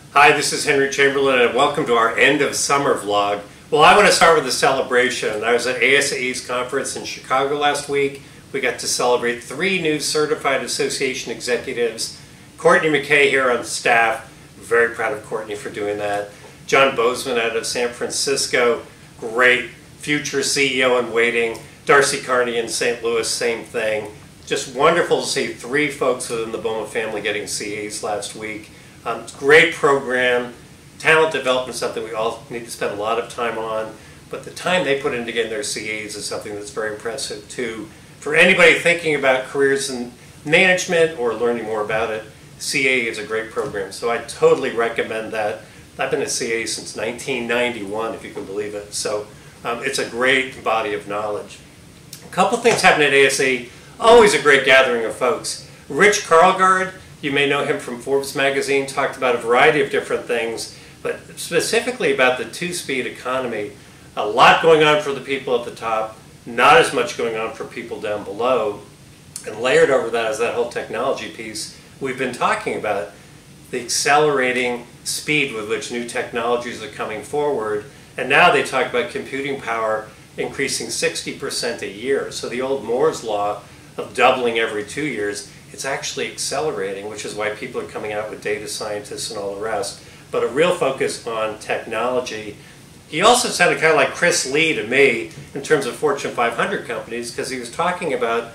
Hi, this is Henry Chamberlain and welcome to our end of summer vlog. Well, I want to start with a celebration. I was at ASAE's conference in Chicago last week. We got to celebrate 3 new certified association executives. Courtney McKay here on staff. Very proud of Courtney for doing that. John Bozeman out of San Francisco. Great future CEO in waiting. Darcy Carney in St. Louis, same thing. Just wonderful to see 3 folks within the BOMA family getting CAs last week. Great program. Talent development is something we all need to spend a lot of time on, but the time they put into getting their CAs is something that's very impressive too. For anybody thinking about careers in management or learning more about it, CA is a great program, so I totally recommend that. I've been a CA since 1991, if you can believe it, so it's a great body of knowledge. A couple things happened at ASA, always a great gathering of folks. Rich Karlgaard, you may know him from Forbes magazine, talked about a variety of different things, but specifically about the two-speed economy. A lot going on for the people at the top, not as much going on for people down below. And layered over that is that whole technology piece we've been talking about, the accelerating speed with which new technologies are coming forward. And now they talk about computing power increasing 60% a year. So the old Moore's law of doubling every 2 years, it's actually accelerating, which is why people are coming out with data scientists and all the rest. But a real focus on technology. He also sounded kind of like Chris Lee to me in terms of Fortune 500 companies, because he was talking about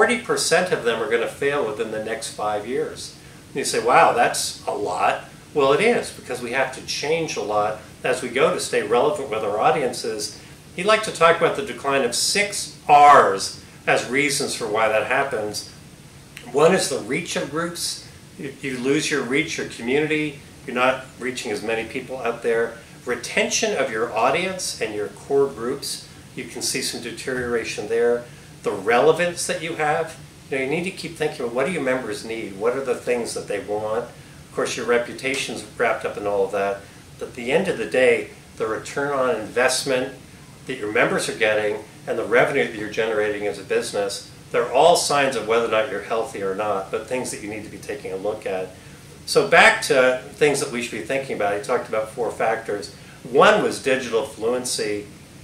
40% of them are going to fail within the next 5 years. And you say, wow, that's a lot. Well, it is, because we have to change a lot as we go to stay relevant with our audiences. He'd like to talk about the decline of 6 R's as reasons for why that happens. One is the reach of groups. If you lose your reach, your community, you're not reaching as many people out there. Retention of your audience and your core groups, you can see some deterioration there. The relevance that you have, you need to keep thinking about what do your members need? What are the things that they want? Of course, your reputation's wrapped up in all of that. But at the end of the day, the return on investment that your members are getting and the revenue that you're generating as a business, they're all signs of whether or not you're healthy or not, but things that you need to be taking a look at. So back to things that we should be thinking about. He talked about 4 factors. One was digital fluency.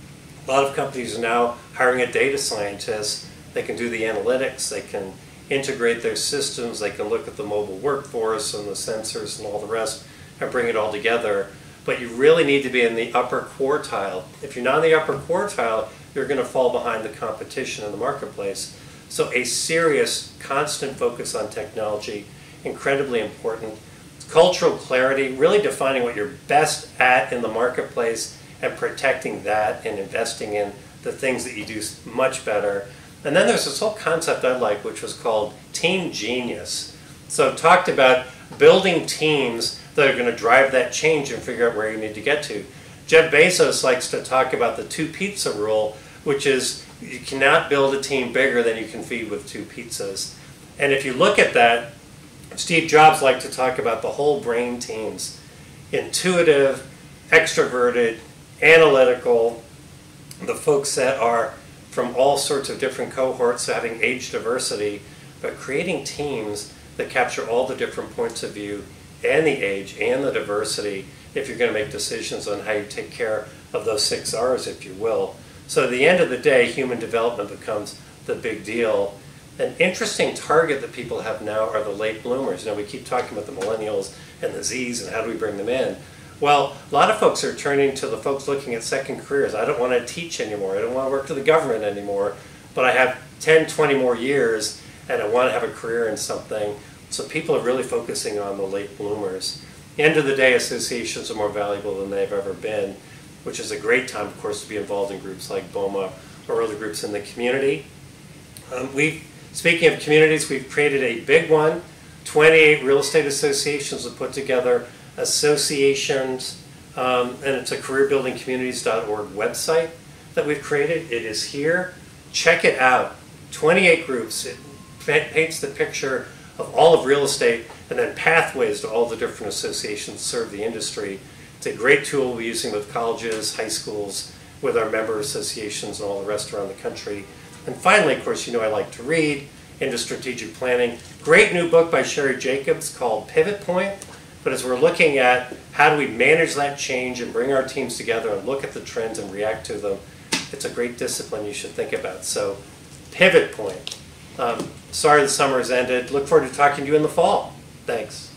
A lot of companies are now hiring a data scientist. They can do the analytics, they can integrate their systems, they can look at the mobile workforce and the sensors and all the rest and bring it all together. But you really need to be in the upper quartile. If you're not in the upper quartile, you're going to fall behind the competition in the marketplace. So a serious, constant focus on technology, incredibly important. Cultural clarity, really defining what you're best at in the marketplace and protecting that and investing in the things that you do much better. And then there's this whole concept I like, which was called team genius. So it talked about building teams that are going to drive that change and figure out where you need to get to. Jeff Bezos likes to talk about the 2 pizza rule, which is you cannot build a team bigger than you can feed with 2 pizzas. And if you look at that, Steve Jobs liked to talk about the whole brain teams. Intuitive, extroverted, analytical, the folks that are from all sorts of different cohorts, having age diversity, but creating teams that capture all the different points of view and the age and the diversity if you're going to make decisions on how you take care of those 6 R's, if you will. So at the end of the day, human development becomes the big deal. An interesting target that people have now are the late bloomers. We keep talking about the millennials and the Zs and how do we bring them in. Well, a lot of folks are turning to the folks looking at second careers. I don't want to teach anymore. I don't want to work for the government anymore, but I have 10, 20 more years and I want to have a career in something. So people are really focusing on the late bloomers. At the end of the day, associations are more valuable than they've ever been, which is a great time, of course, to be involved in groups like BOMA or other groups in the community. Speaking of communities, we've created a big one. 28 real estate associations have put together associations, and it's a careerbuildingcommunities.org website that we've created. It is here. Check it out. 28 groups. It paints the picture of all of real estate and then pathways to all the different associations serve the industry. It's a great tool we're using with colleges, high schools, with our member associations and all the rest around the country. And finally, of course, I like to read, into strategic planning. Great new book by Sherry Jacobs called Pivot Point. But as we're looking at how do we manage that change and bring our teams together and look at the trends and react to them, it's a great discipline you should think about. So, pivot point. Sorry the summer has ended. Look forward to talking to you in the fall. Thanks.